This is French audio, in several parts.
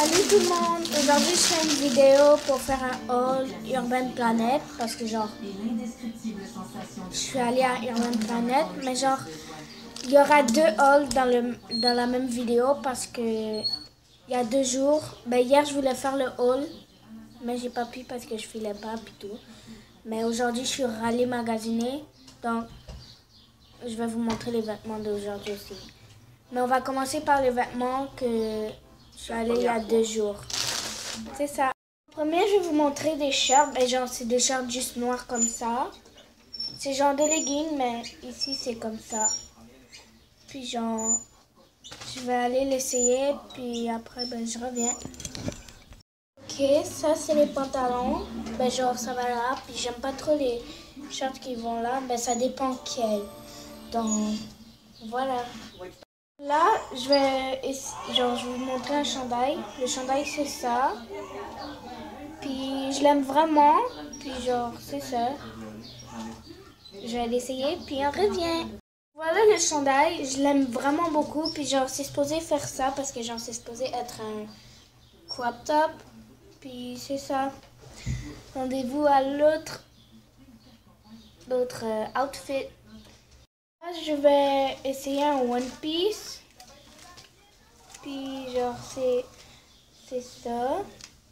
Salut tout le monde! Aujourd'hui, je fais une vidéo pour faire un haul Urban Planet parce que genre, je suis allée à Urban Planet, mais genre, il y aura deux hauls dans la même vidéo parce que il y a 2 jours, hier je voulais faire le haul, mais j'ai pas pu parce que je filais pas et tout. Mais aujourd'hui, je suis allée magasiner, donc je vais vous montrer les vêtements d'aujourd'hui aussi. Mais on va commencer par les vêtements que je suis allée il y a 2 jours. C'est ça. Premier, je vais vous montrer des shirts. Genre, c'est des shirts juste noirs comme ça. C'est genre des leggings, mais ici, c'est comme ça. Puis genre, je vais aller l'essayer, puis après, je reviens. Ok, ça, c'est les pantalons. Genre, ça va là. Puis j'aime pas trop les shirts qui vont là. Ça dépend quel. Donc, voilà. Là, je vais vous montrer un chandail. Le chandail, c'est ça. Puis, je l'aime vraiment. Puis, genre, c'est ça. Je vais l'essayer, puis on revient. Voilà le chandail. Je l'aime vraiment beaucoup. Puis, genre, c'est supposé faire ça parce que, genre, c'est supposé être un crop top. Puis, c'est ça. Rendez-vous à l'autre outfit. Là, je vais essayer un One Piece. Puis genre c'est ça.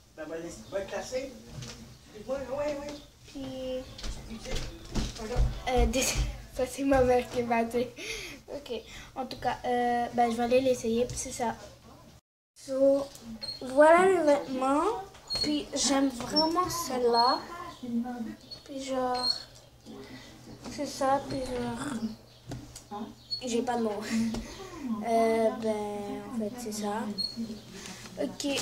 Puis ça c'est ma mère qui m'a dit. Ok. En tout cas, je vais aller l'essayer. Puis c'est ça. So, voilà les vêtements. Puis j'aime vraiment celle-là. Puis genre c'est ça. Puis genre j'ai pas de mots. En fait, c'est ça. Ok.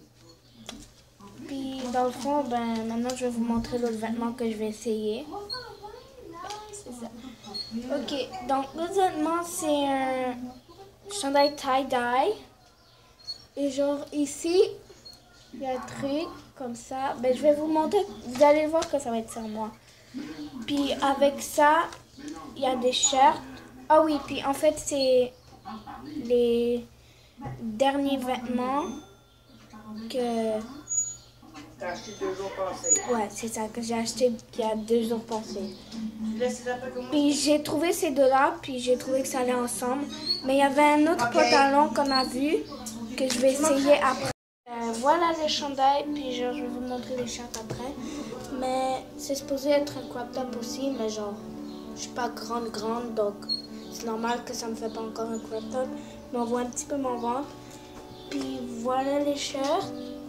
Puis, dans le fond, maintenant, je vais vous montrer l'autre vêtement que je vais essayer. C'est ça. Ok. Donc, l'autre vêtement, c'est un chandail tie-dye. Et genre, ici, il y a un truc comme ça. Je vais vous montrer. Vous allez voir que ça va être sur moi. Puis, avec ça, il y a des shirts. Ah oui, puis en fait, c'est les derniers vêtements que... T'as acheté 2 jours passés. Ouais, c'est ça, que j'ai acheté il y a 2 jours passés. Puis j'ai trouvé ces deux-là, puis j'ai trouvé que ça allait ensemble. Mais il y avait un autre pantalon qu'on a vu, que je vais essayer après. Voilà les chandails, puis genre, je vais vous montrer les shirts après. Mais c'est supposé être un crop top aussi, mais genre, je suis pas grande, donc... C'est normal que ça me fait pas encore un crop top. Mais on voit un petit peu mon ventre. Puis voilà les shirts.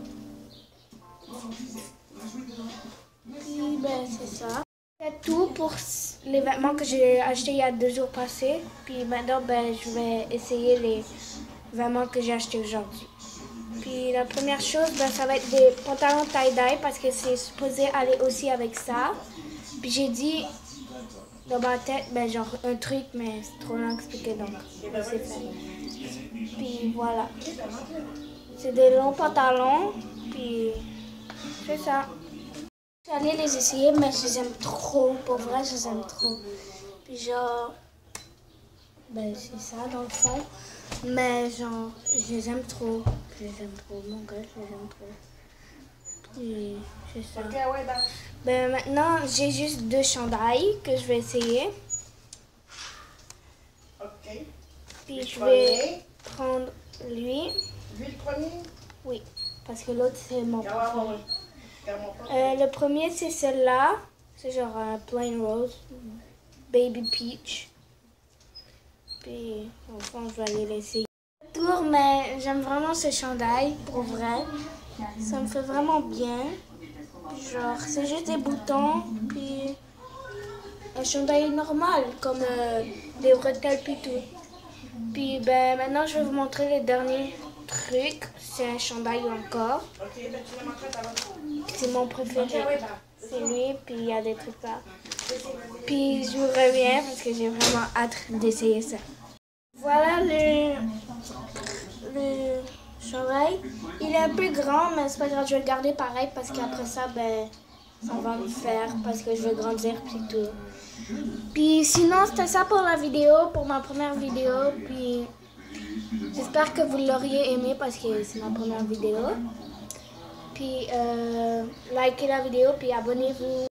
Puis c'est ça. C'est tout pour les vêtements que j'ai achetés il y a 2 jours passés. Puis maintenant je vais essayer les vêtements que j'ai achetés aujourd'hui. Puis la première chose, ça va être des pantalons tie-dye parce que c'est supposé aller aussi avec ça. Puis j'ai dit dans ma tête, genre un truc, mais c'est trop long à expliquer, donc c'est fait. Puis voilà. C'est des longs pantalons, puis c'est ça. Je suis allée les essayer, mais je les aime trop. Pour vrai, je les aime trop. Puis genre, c'est ça dans le fond. Mais genre, je les aime trop. Je les aime trop, mon gars, je les aime trop. Puis c'est ça. Ok, ouais, maintenant, j'ai juste 2 chandails que je vais essayer. Ok. Puis je vais prendre lui. Lui, le premier? Oui, parce que l'autre, c'est mon préféré. Ouais. Le premier, c'est celui-là. C'est genre un plain rose. Baby peach. Puis, au fond, je vais aller l'essayer. Tour, mais j'aime vraiment ce chandail, pour vrai. Ça me fait vraiment bien. Genre, c'est juste des boutons, puis un chandail normal, comme des bretelles puis tout. Puis maintenant, je vais vous montrer les derniers trucs. C'est un chandail encore. C'est mon préféré. C'est lui, puis il y a des trucs là. Puis je vous reviens parce que j'ai vraiment hâte d'essayer ça. Voilà le chandail. Il est un peu grand, mais c'est pas grave, je vais le garder pareil parce qu'après ça, ça va me faire parce que je veux grandir puis tout. Puis sinon, c'était ça pour la vidéo, pour ma première vidéo. Puis J'espère que vous l'auriez aimé parce que c'est ma première vidéo. Puis likez la vidéo, puis abonnez-vous.